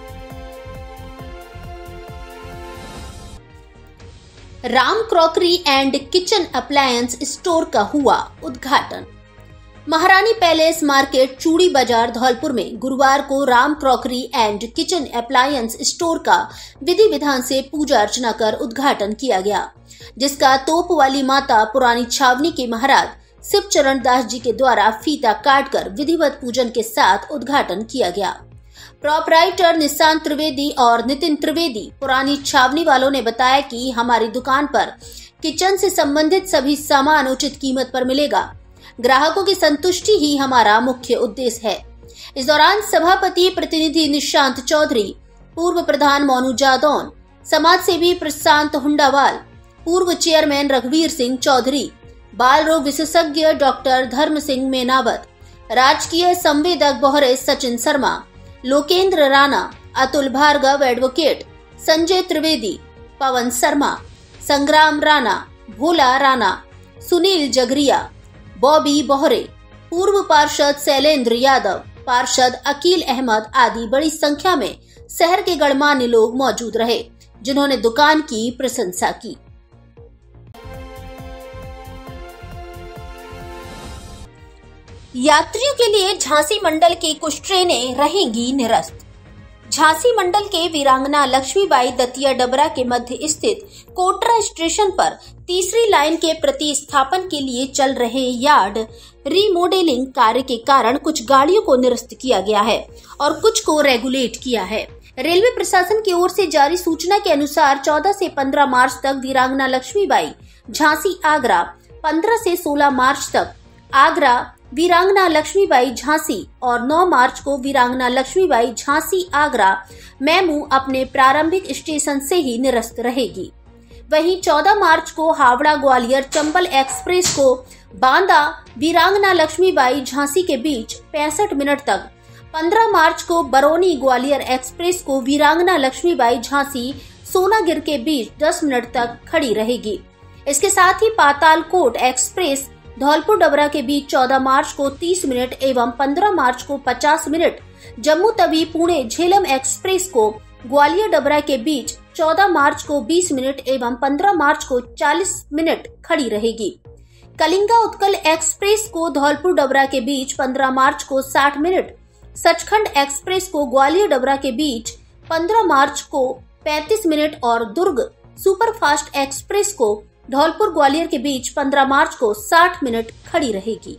Ram crockery and kitchen appliance store का हुआ उद्घाटन। महारानी पैलेस मार्केट, चूड़ी बाजार, धौलपुर में गुरुवार को Ram crockery and kitchen appliance store का विधि विधान से पूजा अर्चना कर उद्घाटन किया गया, जिसका तोप वाली माता पुरानी छावनी के महाराज शिवचरण दास जी के द्वारा फीता काटकर विधिवत पूजन के साथ उद्घाटन किया गया। प्रोपराइटर निशांत त्रिवेदी और नितिन त्रिवेदी पुरानी छावनी वालों ने बताया कि हमारी दुकान पर किचन से संबंधित सभी सामान उचित कीमत पर मिलेगा। ग्राहकों की संतुष्टि ही हमारा मुख्य उद्देश्य है। इस दौरान सभापति प्रतिनिधि निशांत चौधरी, पूर्व प्रधान मोनू जादौन, समाज सेवी प्रशांत हुंडावाल, पूर्व चेयरमैन रघुवीर सिंह चौधरी, बाल रोग विशेषज्ञ डॉक्टर धर्म सिंह मेनावत, राजकीय संवेदक बोहरे सचिन शर्मा, लोकेंद्र राणा, अतुल भार्गव एडवोकेट, संजय त्रिवेदी, पवन शर्मा, संग्राम राणा, भोला राणा, सुनील जगरिया, बॉबी बोहरे, पूर्व पार्षद शैलेंद्र यादव, पार्षद अकील अहमद आदि बड़ी संख्या में शहर के गणमान्य लोग मौजूद रहे, जिन्होंने दुकान की प्रशंसा की। यात्रियों के लिए झांसी मंडल की कुछ ट्रेनें रहेंगी निरस्त। झांसी मंडल के वीरांगना लक्ष्मीबाई दतिया डबरा के मध्य स्थित कोटरा स्टेशन पर तीसरी लाइन के प्रतिस्थापन के लिए चल रहे यार्ड रीमॉडलिंग कार्य के कारण कुछ गाड़ियों को निरस्त किया गया है और कुछ को रेगुलेट किया है। रेलवे प्रशासन की ओर से जारी सूचना के अनुसार 14 से 15 मार्च तक वीरांगना लक्ष्मीबाई झांसी आगरा, 15 से 16 मार्च तक आगरा वीरांगना लक्ष्मीबाई झांसी और 9 मार्च को वीरांगना लक्ष्मीबाई झांसी आगरा मेमू अपने प्रारंभिक स्टेशन से ही निरस्त रहेगी। वहीं 14 मार्च को हावड़ा ग्वालियर चंबल एक्सप्रेस को बांदा वीरांगना लक्ष्मीबाई झांसी के बीच 65 मिनट तक, 15 मार्च को बरौनी ग्वालियर एक्सप्रेस को वीरांगना लक्ष्मीबाई झांसी सोनागिर के बीच 10 मिनट तक खड़ी रहेगी। इसके साथ ही पातालकोट एक्सप्रेस धौलपुर डबरा के बीच 14 मार्च को 30 मिनट एवं 15 मार्च को 50 मिनट, जम्मू तवी पुणे झेलम एक्सप्रेस को ग्वालियर डबरा के बीच 14 मार्च को 20 मिनट एवं 15 मार्च को 40 मिनट खड़ी रहेगी। कलिंगा उत्कल एक्सप्रेस को धौलपुर डबरा के बीच 15 मार्च को 60 मिनट, सचखंड एक्सप्रेस को ग्वालियर डबरा के बीच 15 मार्च को 35 मिनट और दुर्ग सुपरफास्ट एक्सप्रेस को धौलपुर ग्वालियर के बीच 15 मार्च को 60 मिनट खड़ी रहेगी।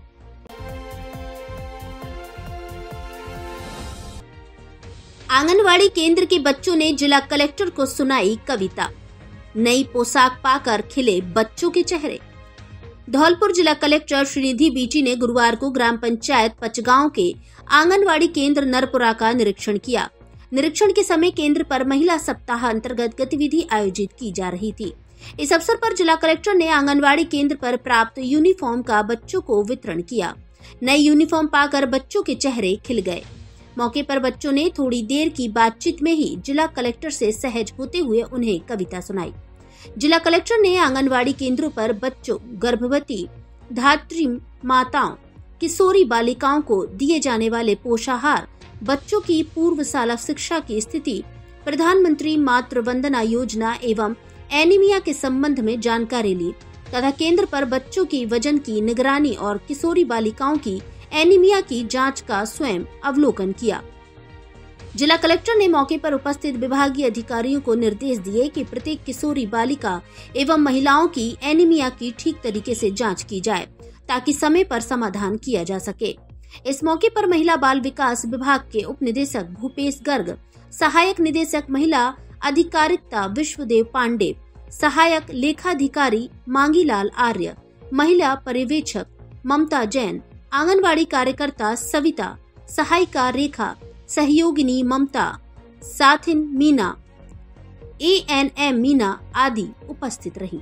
आंगनवाड़ी केंद्र के बच्चों ने जिला कलेक्टर को सुनाई कविता। नई पोशाक पाकर खिले बच्चों के चेहरे। धौलपुर जिला कलेक्टर श्रीनिधि बीटी ने गुरुवार को ग्राम पंचायत पचगांव के आंगनवाड़ी केंद्र नरपुरा का निरीक्षण किया। निरीक्षण के समय केंद्र पर महिला सप्ताह अंतर्गत गतिविधि आयोजित की जा रही थी। इस अवसर पर जिला कलेक्टर ने आंगनवाड़ी केंद्र पर प्राप्त यूनिफॉर्म का बच्चों को वितरण किया। नई यूनिफॉर्म पाकर बच्चों के चेहरे खिल गए। मौके पर बच्चों ने थोड़ी देर की बातचीत में ही जिला कलेक्टर से सहज होते हुए उन्हें कविता सुनाई। जिला कलेक्टर ने आंगनवाड़ी केंद्रों पर बच्चों, गर्भवती, धात्री माताओं, किशोरी बालिकाओं को दिए जाने वाले पोषाहार, बच्चों की पूर्व शाला शिक्षा की स्थिति, प्रधानमंत्री मातृ वंदना योजना एवं एनीमिया के संबंध में जानकारी ली तथा केंद्र पर बच्चों की वजन की निगरानी और किशोरी बालिकाओं की एनीमिया की जांच का स्वयं अवलोकन किया। जिला कलेक्टर ने मौके पर उपस्थित विभागीय अधिकारियों को निर्देश दिए कि प्रत्येक किशोरी बालिका एवं महिलाओं की एनीमिया की ठीक तरीके से जांच की जाए ताकि समय पर समाधान किया जा सके। इस मौके पर महिला बाल विकास विभाग के उप निदेशक भूपेश गर्ग, सहायक निदेशक महिला अधिकारिता विश्वदेव पांडे, सहायक लेखाधिकारी मांगीलाल आर्य, महिला पर्यवेक्षक ममता जैन, आंगनवाड़ी कार्यकर्ता सविता, सहायिका रेखा, सहयोगिनी ममता, साथिन मीना, ANM मीना आदि उपस्थित रही।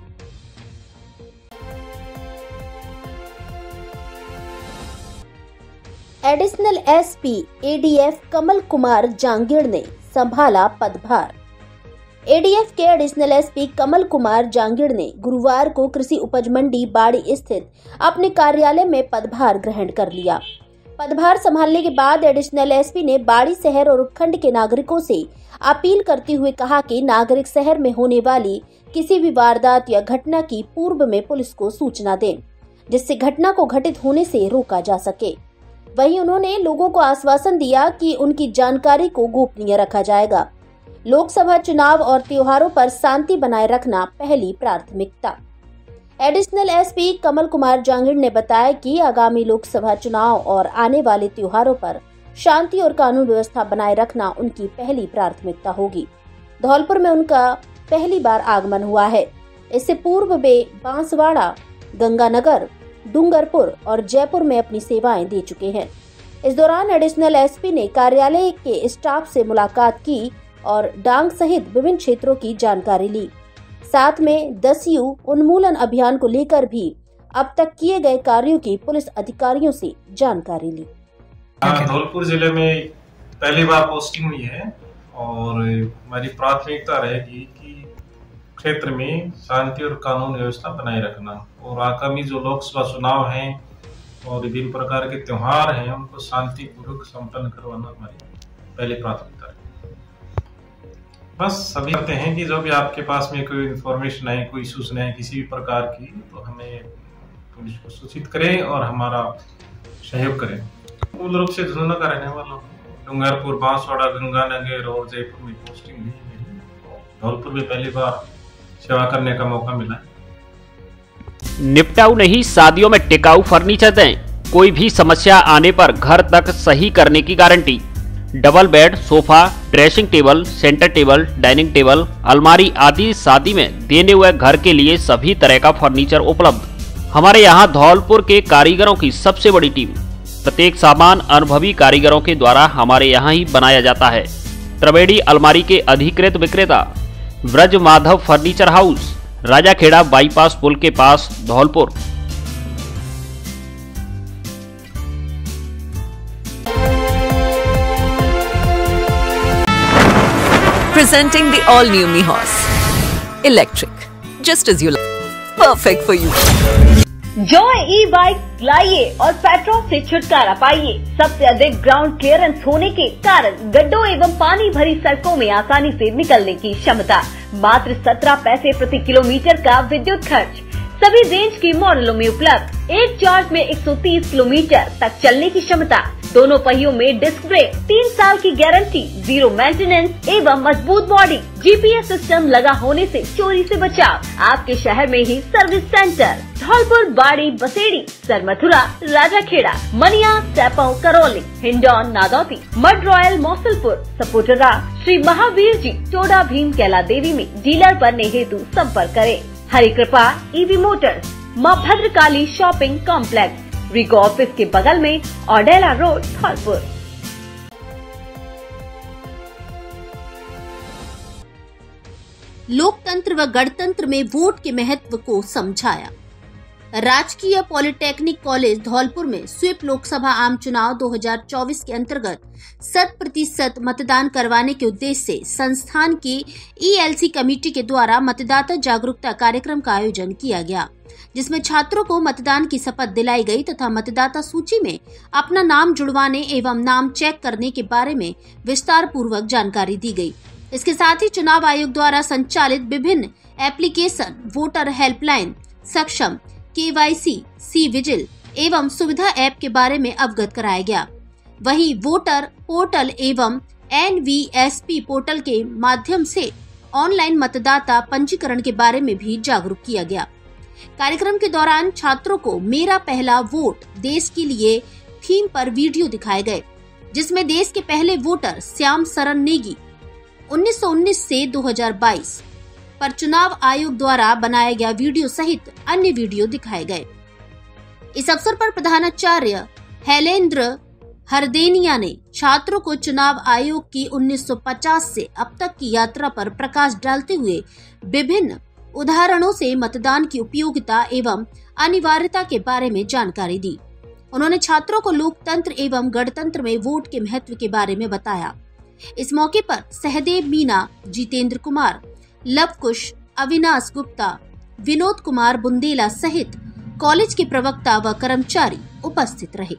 Additional SP ADF Kamal Kumar Jangid ने संभाला पदभार। ADF के एडिशनल SP कमल कुमार जांगीड़ ने गुरुवार को कृषि उपज मंडी बाड़ी स्थित अपने कार्यालय में पदभार ग्रहण कर लिया। पदभार संभालने के बाद एडिशनल SP ने बाड़ी शहर और उपखंड के नागरिकों से अपील करते हुए कहा कि नागरिक शहर में होने वाली किसी भी वारदात या घटना की पूर्व में पुलिस को सूचना दें, जिससे घटना को घटित होने से रोका जा सके। वहीं उन्होंने लोगों को आश्वासन दिया कि उनकी जानकारी को गोपनीय रखा जाएगा। लोकसभा चुनाव और त्योहारों पर शांति बनाए रखना पहली प्राथमिकता। एडिशनल SP कमल कुमार जांगीड़ ने बताया कि आगामी लोकसभा चुनाव और आने वाले त्योहारों पर शांति और कानून व्यवस्था बनाए रखना उनकी पहली प्राथमिकता होगी। धौलपुर में उनका पहली बार आगमन हुआ है। इससे पूर्व वे बांसवाड़ा, गंगानगर, डूंगरपुर और जयपुर में अपनी सेवाएं दे चुके हैं। इस दौरान एडिशनल एसपी ने कार्यालय के स्टाफ से मुलाकात की और डांग सहित विभिन्न क्षेत्रों की जानकारी ली। साथ में 10U उन्मूलन अभियान को लेकर भी अब तक किए गए कार्यों की पुलिस अधिकारियों से जानकारी ली। धौलपुर जिले में पहली बार पोस्टिंग हुई है और हमारी प्राथमिकता रहेगी कि क्षेत्र में शांति और कानून व्यवस्था बनाए रखना और आगामी जो लोकसभा चुनाव हैं और विभिन्न प्रकार के त्योहार हैं उनको शांतिपूर्वक संपन्न करवाना हमारी पहली प्राथमिकता है। बस सभी कहते हैं कि जो भी आपके पास में कोई इन्फॉर्मेशन है, कोई सूचना है किसी भी प्रकार की, तो हमें पुलिस को सूचित करें और हमारा सहयोग करें। मूल रूप से धुंधला का रहने वाला हूँ। डूंगरपुर, बांसवाड़ा, गंगानगर और जयपुर में पोस्टिंग हुई है। धौलपुर में पहली बार सेवा करने का मौका मिला है। निपटाऊ नहीं, शादियों में टिकाऊ फर्नीचर दें। कोई भी समस्या आने पर घर तक सही करने की guarantee. Double bed, sofa, dressing table, centre table, dining table, अलमारी आदि शादी में देने हुए घर के लिए सभी तरह का फर्नीचर उपलब्ध। हमारे यहाँ धौलपुर के कारीगरों की सबसे बड़ी टीम। प्रत्येक सामान अनुभवी कारीगरों के द्वारा हमारे यहाँ ही बनाया जाता है। त्रिवेणी अलमारी के अधिकृत विक्रेता Braj Madhav furniture house, Rajakhera bypass पुल के पास, Dholpur. Presenting the all-new Mihos Electric, just as you like, perfect for you. Joy e-bike लाइए और पेट्रोल से छुटकारा पाइए। सबसे अधिक ग्राउंड क्लियरेंस होने के कारण गड्ढों एवं पानी भरी सड़कों में आसानी से निकलने की क्षमता। मात्र 17 पैसे प्रति किलोमीटर का विद्युत खर्च। सभी रेंज के मॉडलों में उपलब्ध। एक चार्ज में 130 किलोमीटर तक चलने की क्षमता। दोनों पहियों में डिस्क ब्रेक, 3 साल की गारंटी, 0 मेंटेनेंस एवं मजबूत बॉडी। GPS सिस्टम लगा होने से चोरी से बचाव। आपके शहर में ही service centre Dholpur, Bari, Baseri, Sarmathura, Rajakhera, Mania, Saipau, Karauli, Hindaun, Nadauti, Mandrayal, Mausalpur, Sapotra, Shri Mahavir ji, Toda Bhim, Kaila Devi में डीलर बनने हेतु संपर्क करें। हरि कृपा EV मोटर्स, मां Bhadrakali shopping complex, RIICO office के बगल में, ऑडेला रोड, धौलपुर। लोकतंत्र व गणतंत्र में वोट के महत्व को समझाया। राजकीय पॉलिटेक्निक कॉलेज धौलपुर में स्वीप लोकसभा आम चुनाव 2024 के अंतर्गत 100% मतदान करवाने के उद्देश्य से संस्थान की ELC कमेटी के द्वारा मतदाता जागरूकता कार्यक्रम का आयोजन किया गया, जिसमें छात्रों को मतदान की शपथ दिलाई गई तथा मतदाता सूची में अपना नाम जुड़वाने एवं नाम चेक करने के बारे में विस्तार पूर्वक जानकारी दी गई। इसके साथ ही चुनाव आयोग द्वारा संचालित विभिन्न application, voter helpline, Saksham, KYC, C vigil एवं सुविधा ऐप के बारे में अवगत कराया गया। वहीं वोटर पोर्टल एवं NVSP पोर्टल के माध्यम से ऑनलाइन मतदाता पंजीकरण के बारे में भी जागरूक किया गया। कार्यक्रम के दौरान छात्रों को मेरा पहला वोट देश के लिए थीम पर वीडियो दिखाए गए, जिसमें देश के पहले वोटर श्याम शरण नेगी 1919 से 2022 पर चुनाव आयोग द्वारा बनाया गया वीडियो सहित अन्य वीडियो दिखाए गए। इस अवसर पर प्रधानाचार्य हैलेंद्र हरदेनिया ने छात्रों को चुनाव आयोग की 1950 से अब तक की यात्रा पर प्रकाश डालते हुए विभिन्न उदाहरणों से मतदान की उपयोगिता एवं अनिवार्यता के बारे में जानकारी दी। उन्होंने छात्रों को लोकतंत्र एवं गणतंत्र में वोट के महत्व के बारे में बताया। इस मौके पर सहदेव मीना, जितेंद्र कुमार, लवकुश, अविनाश गुप्ता, विनोद कुमार बुंदेला सहित कॉलेज के प्रवक्ता व कर्मचारी उपस्थित रहे।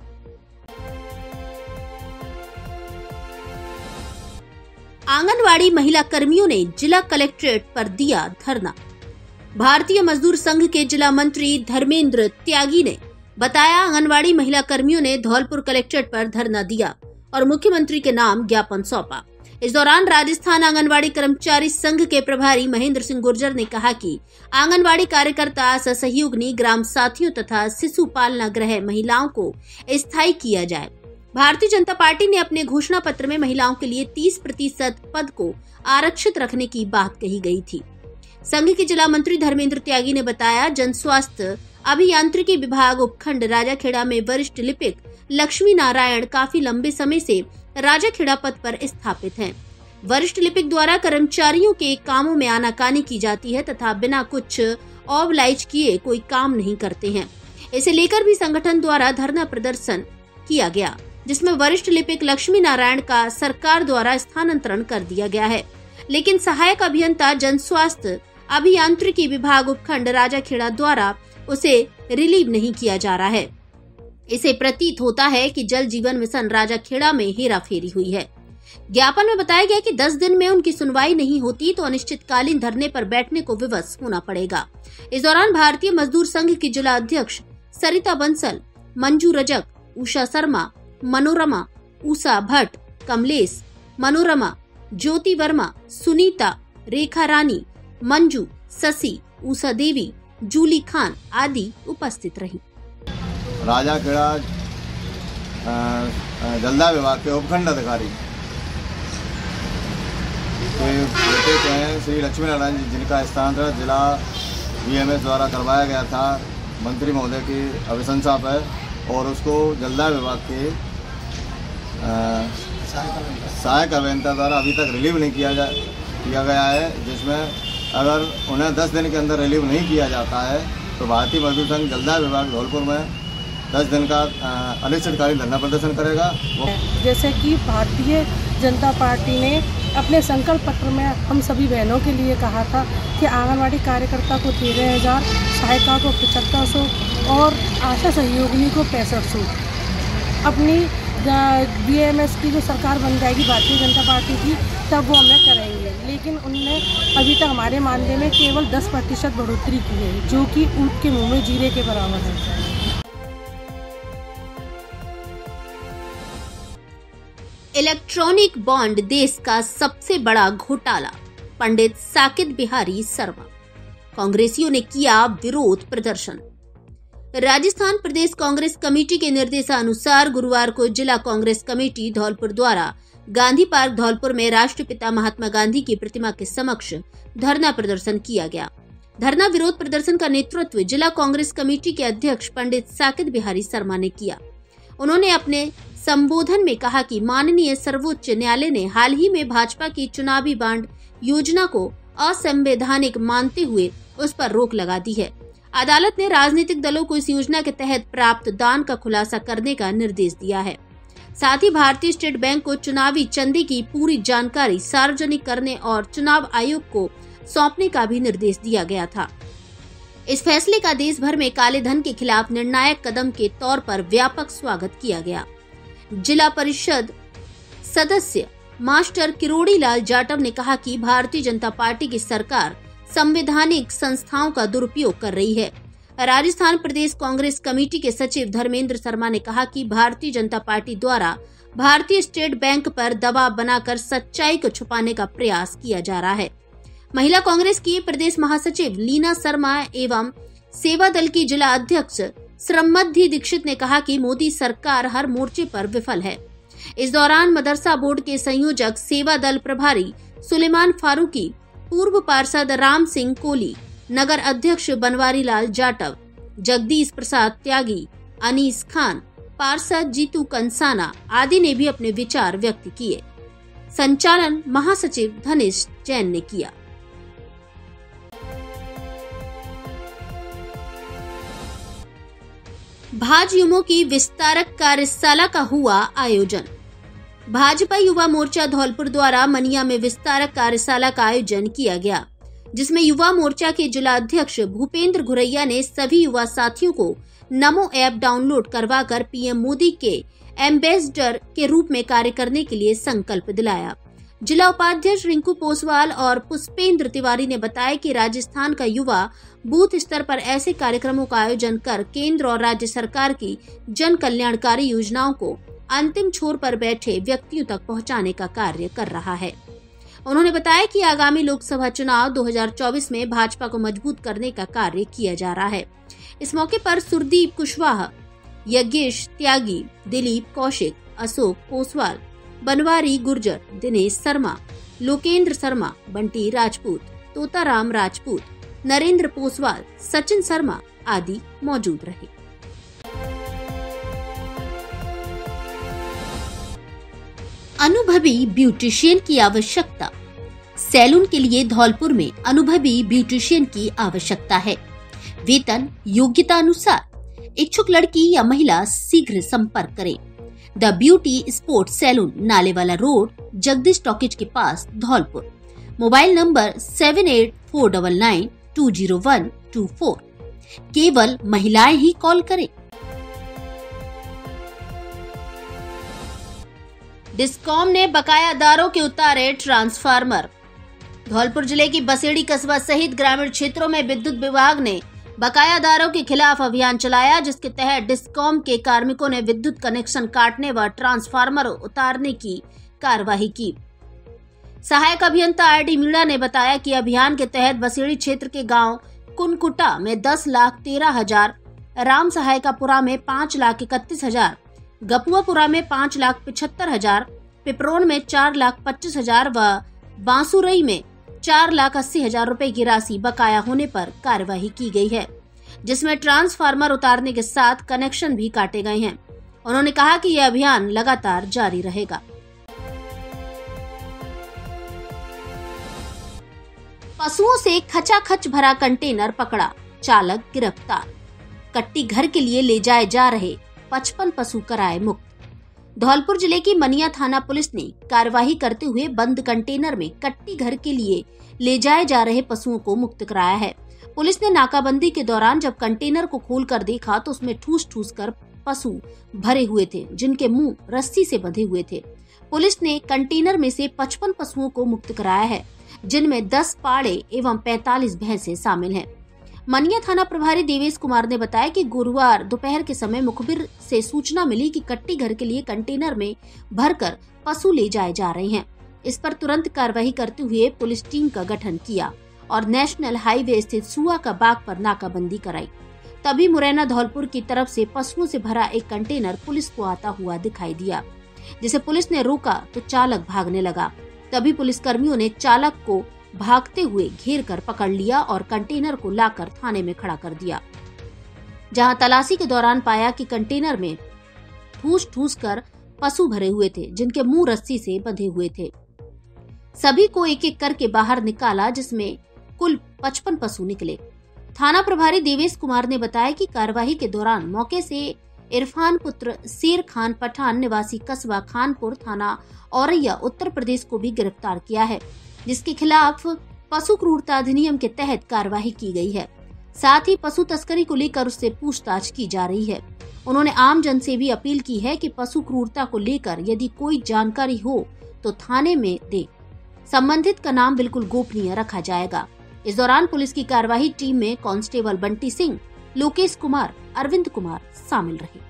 आंगनवाड़ी महिला कर्मियों ने जिला कलेक्ट्रेट पर दिया धरना। भारतीय मजदूर संघ के जिला मंत्री धर्मेंद्र त्यागी ने बताया, आंगनवाड़ी महिला कर्मियों ने धौलपुर कलेक्ट्रेट पर धरना दिया और मुख्यमंत्री के नाम ज्ञापन सौंपा। इस दौरान राजस्थान आंगनवाड़ी कर्मचारी संघ के प्रभारी महेंद्र सिंह गुर्जर ने कहा कि आंगनवाड़ी कार्यकर्ता, सहयोगिनी, ग्राम साथियों तथा शिशु पालना गृह महिलाओं को स्थायी किया जाए। भारतीय जनता पार्टी ने अपने घोषणा पत्र में महिलाओं के लिए 30% पद को आरक्षित रखने की बात कही गई थी। संघ के जिला मंत्री धर्मेंद्र त्यागी ने बताया, जन स्वास्थ्य अभियांत्रिकी विभाग उपखंड राजाखेड़ा में वरिष्ठ लिपिक लक्ष्मी नारायण काफी लंबे समय से राजाखेड़ा पद पर स्थापित हैं। वरिष्ठ लिपिक द्वारा कर्मचारियों के कामों में आनाकानी की जाती है तथा बिना कुछ ऑबलाइज किए कोई काम नहीं करते हैं। इसे लेकर भी संगठन द्वारा धरना प्रदर्शन किया गया, जिसमें वरिष्ठ लिपिक लक्ष्मी नारायण का सरकार द्वारा स्थानांतरण कर दिया गया है, लेकिन सहायक अभियंता जन स्वास्थ्य अभियांत्रिकी विभाग उपखंड राजाखेड़ा द्वारा उसे रिलीव नहीं किया जा रहा है। इसे प्रतीत होता है कि जल जीवन मिशन राजाखेड़ा में हेराफेरी हुई है। ज्ञापन में बताया गया कि 10 दिन में उनकी सुनवाई नहीं होती तो अनिश्चितकालीन धरने पर बैठने को विवश होना पड़ेगा। इस दौरान भारतीय मजदूर संघ की जिला अध्यक्ष सरिता बंसल, मंजू रजक, उषा शर्मा, मनोरमा, उषा भट्ट, कमलेश, मनोरमा, ज्योति वर्मा, सुनीता, रेखा रानी, मंजू, शशि, उषा देवी, जूली खान आदि उपस्थित रही। राजाखेड़ा जलदाय विभाग के उपखंड अधिकारी के बेटे के हैं श्री लक्ष्मी नारायण जी, जिनका स्थानांतरण जिला बीएमएस द्वारा करवाया गया था मंत्री महोदय की अभिशंसा पर, और उसको जलदाय विभाग के सहायक अभियंता द्वारा अभी तक रिलीव नहीं किया गया है, जिसमें अगर उन्हें 10 दिन के अंदर रिलीव नहीं किया जाता है तो भारतीय मजदूर संघ जलदाय विभाग धौलपुर में 10 दिन का अनिश्चितकालीन धरना प्रदर्शन करेगा। जैसे कि भारतीय जनता पार्टी ने अपने संकल्प पत्र में हम सभी बहनों के लिए कहा था कि आंगनवाड़ी कार्यकर्ता को 13,000, सहायिका को 7500 और आशा सहयोगिनी को 6500। अपनी बीएमएस की जो सरकार बन जाएगी भारतीय जनता पार्टी की, तब वो हमें करेंगे, लेकिन उनने अभी तक हमारे मानदेय में केवल 10% बढ़ोतरी की है, जो कि ऊँट के मुँह में जीरे के बराबर है। इलेक्ट्रॉनिक बॉन्ड देश का सबसे बड़ा घोटाला, पंडित साकिब बिहारी शर्मा। कांग्रेसियों ने किया विरोध प्रदर्शन। राजस्थान प्रदेश कांग्रेस कमेटी के निर्देशानुसार गुरुवार को जिला कांग्रेस कमेटी धौलपुर द्वारा गांधी पार्क धौलपुर में राष्ट्रपिता महात्मा गांधी की प्रतिमा के समक्ष धरना प्रदर्शन किया गया। धरना विरोध प्रदर्शन का नेतृत्व जिला कांग्रेस कमेटी के अध्यक्ष पंडित साकिब बिहारी शर्मा ने किया। उन्होंने अपने संबोधन में कहा कि माननीय सर्वोच्च न्यायालय ने हाल ही में भाजपा की चुनावी बांड योजना को असंवैधानिक मानते हुए उस पर रोक लगा दी है। अदालत ने राजनीतिक दलों को इस योजना के तहत प्राप्त दान का खुलासा करने का निर्देश दिया है। साथ ही भारतीय स्टेट बैंक को चुनावी चंदे की पूरी जानकारी सार्वजनिक करने और चुनाव आयोग को सौंपने का भी निर्देश दिया गया था। इस फैसले का देश भर में काले धन के खिलाफ निर्णायक कदम के तौर पर व्यापक स्वागत किया गया। जिला परिषद सदस्य मास्टर किरोड़ी लाल जाटव ने कहा कि भारतीय जनता पार्टी की सरकार संवैधानिक संस्थाओं का दुरुपयोग कर रही है। राजस्थान प्रदेश कांग्रेस कमेटी के सचिव धर्मेंद्र शर्मा ने कहा कि भारतीय जनता पार्टी द्वारा भारतीय स्टेट बैंक पर दबाव बनाकर सच्चाई को छुपाने का प्रयास किया जा रहा है। महिला कांग्रेस की प्रदेश महासचिव लीना शर्मा एवं सेवा दल की जिला अध्यक्ष श्रममध्य दीक्षित ने कहा कि मोदी सरकार हर मोर्चे पर विफल है। इस दौरान मदरसा बोर्ड के संयोजक सेवा दल प्रभारी सुलेमान फारूकी, पूर्व पार्षद राम सिंह कोली, नगर अध्यक्ष बनवारी लाल जाटव, जगदीश प्रसाद त्यागी, अनीस खान, पार्षद जीतू कंसाना आदि ने भी अपने विचार व्यक्त किए। संचालन महासचिव धनेश जैन ने किया। भाजयुमो की विस्तारक कार्यशाला का हुआ आयोजन। भाजपा युवा मोर्चा धौलपुर द्वारा मनिया में विस्तारक कार्यशाला का आयोजन किया गया, जिसमें युवा मोर्चा के जिला अध्यक्ष भूपेंद्र घुरैया ने सभी युवा साथियों को नमो ऐप डाउनलोड करवाकर पीएम मोदी के एम्बेसडर के रूप में कार्य करने के लिए संकल्प दिलाया। जिला उपाध्यक्ष रिंकू पोसवाल और पुष्पेंद्र तिवारी ने बताया कि राजस्थान का युवा बूथ स्तर पर ऐसे कार्यक्रमों का आयोजन कर केंद्र और राज्य सरकार की जन कल्याणकारी योजनाओं को अंतिम छोर पर बैठे व्यक्तियों तक पहुंचाने का कार्य कर रहा है। उन्होंने बताया कि आगामी लोकसभा चुनाव 2024 में भाजपा को मजबूत करने का कार्य किया जा रहा है। इस मौके पर सुरदीप कुशवाहा, यज्ञेश त्यागी, दिलीप कौशिक, अशोक पोसवाल, बनवारी गुर्जर, दिनेश शर्मा, लोकेंद्र शर्मा, बंटी राजपूत, तोताराम राजपूत, नरेंद्र पोसवाल, सचिन शर्मा आदि मौजूद रहे। अनुभवी ब्यूटिशियन की आवश्यकता। सैलून के लिए धौलपुर में अनुभवी ब्यूटिशियन की आवश्यकता है। वेतन योग्यता अनुसार। इच्छुक लड़की या महिला शीघ्र संपर्क करें। The beauty sport salon, Nalewala road, Jagdish talkies के पास, धौलपुर। Mobile number 7849920124। केवल महिलाएं ही कॉल करें। डिस्कॉम ने बकायादारों के उतारे ट्रांसफार्मर। धौलपुर जिले की बसेड़ी कस्बा सहित ग्रामीण क्षेत्रों में विद्युत विभाग ने बकायादारों के खिलाफ अभियान चलाया, जिसके तहत डिस्कॉम के कार्मिकों ने विद्युत कनेक्शन काटने व ट्रांसफार्मर उतारने की कार्रवाई की। सहायक अभियंता आरडी मीणा ने बताया कि अभियान के तहत बसेड़ी क्षेत्र के गांव कुनकुटा में 10,13,000, राम सहायकापुरा में 5,31,000, गपुआपुरा में 5,75,000, पिपरोन में 4,25,000 व बांसुरई में 4,80,000 रुपए की राशि बकाया होने पर कार्यवाही की गई है, जिसमें ट्रांसफार्मर उतारने के साथ कनेक्शन भी काटे गए हैं। उन्होंने कहा कि यह अभियान लगातार जारी रहेगा। पशुओं से खचाखच भरा कंटेनर पकड़ा, चालक गिरफ्तार। कट्टी घर के लिए ले जाए जा रहे 55 पशु कराए मुक्त। धौलपुर जिले की मनिया थाना पुलिस ने कार्यवाही करते हुए बंद कंटेनर में कट्टी घर के लिए ले जाए जा रहे पशुओं को मुक्त कराया है। पुलिस ने नाकाबंदी के दौरान जब कंटेनर को खोलकर देखा तो उसमें ठूस ठूस कर पशु भरे हुए थे, जिनके मुंह रस्सी से बंधे हुए थे। पुलिस ने कंटेनर में से 55 पशुओं को मुक्त कराया है, जिनमें 10 पाड़े एवं 45 भैंसे शामिल हैं। मनिया थाना प्रभारी देवेश कुमार ने बताया कि गुरुवार दोपहर के समय मुखबिर से सूचना मिली कि कट्टी घर के लिए कंटेनर में भरकर पशु ले जाए जा रहे हैं। इस पर तुरंत कार्रवाई करते हुए पुलिस टीम का गठन किया और नेशनल हाईवे स्थित सुआ का बाग पर नाकाबंदी कराई। तभी मुरैना धौलपुर की तरफ से पशुओं से भरा एक कंटेनर पुलिस को आता हुआ दिखाई दिया, जिसे पुलिस ने रोका तो चालक भागने लगा। तभी पुलिस कर्मियों ने चालक को भागते हुए घेर कर पकड़ लिया और कंटेनर को लाकर थाने में खड़ा कर दिया, जहां तलाशी के दौरान पाया कि कंटेनर में ठूस ठूस कर पशु भरे हुए थे, जिनके मुंह रस्सी से बंधे हुए थे। सभी को एक एक करके बाहर निकाला, जिसमें कुल 55 पशु निकले। थाना प्रभारी देवेश कुमार ने बताया कि कार्यवाही के दौरान मौके से इरफान पुत्र शेर खान पठान निवासी कस्बा खानपुर थाना औरैया उत्तर प्रदेश को भी गिरफ्तार किया है, जिसके खिलाफ पशु क्रूरता अधिनियम के तहत कार्रवाई की गई है। साथ ही पशु तस्करी को लेकर उससे पूछताछ की जा रही है। उन्होंने आम जन से भी अपील की है कि पशु क्रूरता को लेकर यदि कोई जानकारी हो तो थाने में दे। संबंधित का नाम बिल्कुल गोपनीय रखा जाएगा। इस दौरान पुलिस की कार्यवाही टीम में कांस्टेबल बंटी सिंह, लोकेश कुमार, अरविंद कुमार शामिल रहे।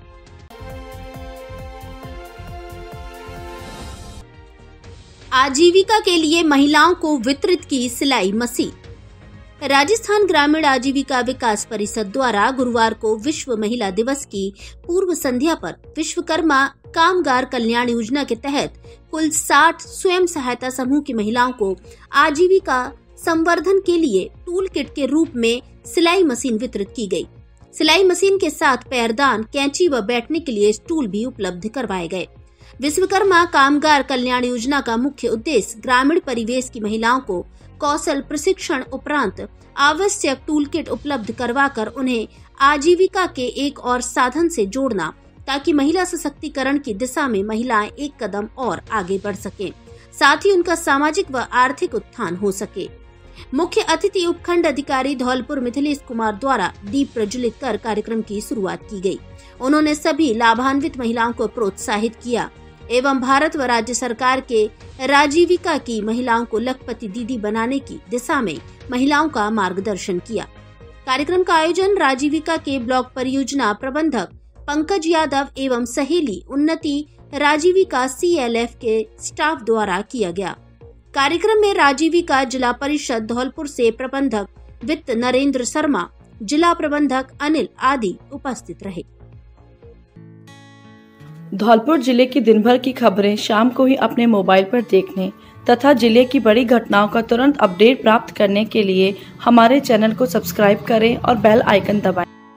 आजीविका के लिए महिलाओं को वितरित की सिलाई मशीन। राजस्थान ग्रामीण आजीविका विकास परिषद द्वारा गुरुवार को विश्व महिला दिवस की पूर्व संध्या पर विश्वकर्मा कामगार कल्याण योजना के तहत कुल 60 स्वयं सहायता समूह की महिलाओं को आजीविका संवर्धन के लिए टूल किट के रूप में सिलाई मशीन वितरित की गई। सिलाई मशीन के साथ पैरदान, कैंची व बैठने के लिए स्टूल भी उपलब्ध करवाए गए। विश्वकर्मा कामगार कल्याण योजना का मुख्य उद्देश्य ग्रामीण परिवेश की महिलाओं को कौशल प्रशिक्षण उपरांत आवश्यक टूल किट उपलब्ध करवाकर उन्हें आजीविका के एक और साधन से जोड़ना, ताकि महिला सशक्तिकरण की दिशा में महिलाएं एक कदम और आगे बढ़ सकें, साथ ही उनका सामाजिक व आर्थिक उत्थान हो सके। मुख्य अतिथि उपखंड अधिकारी धौलपुर मिथिलेश कुमार द्वारा दीप प्रज्वलित कर कार्यक्रम की शुरुआत की गई। उन्होंने सभी लाभान्वित महिलाओं को प्रोत्साहित किया एवं भारत व राज्य सरकार के राजीविका की महिलाओं को लखपति दीदी बनाने की दिशा में महिलाओं का मार्गदर्शन किया। कार्यक्रम का आयोजन राजीविका के ब्लॉक परियोजना प्रबंधक पंकज यादव एवं सहेली उन्नति राजीविका CLF के स्टाफ द्वारा किया गया। कार्यक्रम में राजीविका जिला परिषद धौलपुर से प्रबंधक वित्त नरेंद्र शर्मा, जिला प्रबंधक अनिल आदि उपस्थित रहे। धौलपुर जिले की दिन भर की खबरें शाम को ही अपने मोबाइल पर देखने तथा जिले की बड़ी घटनाओं का तुरंत अपडेट प्राप्त करने के लिए हमारे चैनल को सब्सक्राइब करें और बेल आइकन दबाएं।